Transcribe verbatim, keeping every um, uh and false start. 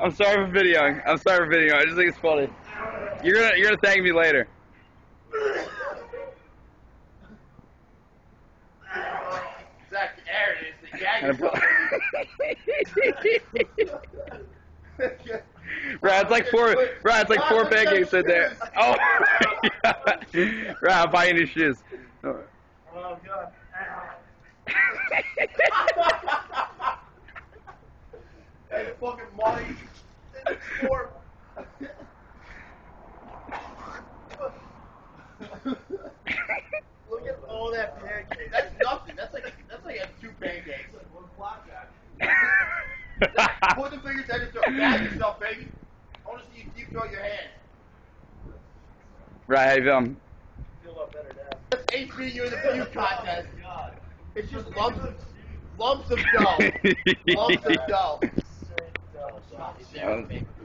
I'm sorry for videoing. I'm sorry for videoing. I just think it's funny. You're gonna you're gonna thank me later. Zach, Aaron is the gag. Right, it's like four. Right, it's like four pancakes in there. Oh, right, I'm buying new shoes. Oh God. Hey, fucking Molly. Four. Look at all that pancake. That's nothing. That's like that's like two pancakes. Like one flapjack. Put the fingers down and throw back yourself, baby. I want to see you deep throw your hands. Right, how you feeling? Feel a lot better now. That's H B U in the puke contest. God. It's just lumps of lumps of dough. Lumps of dough. Um,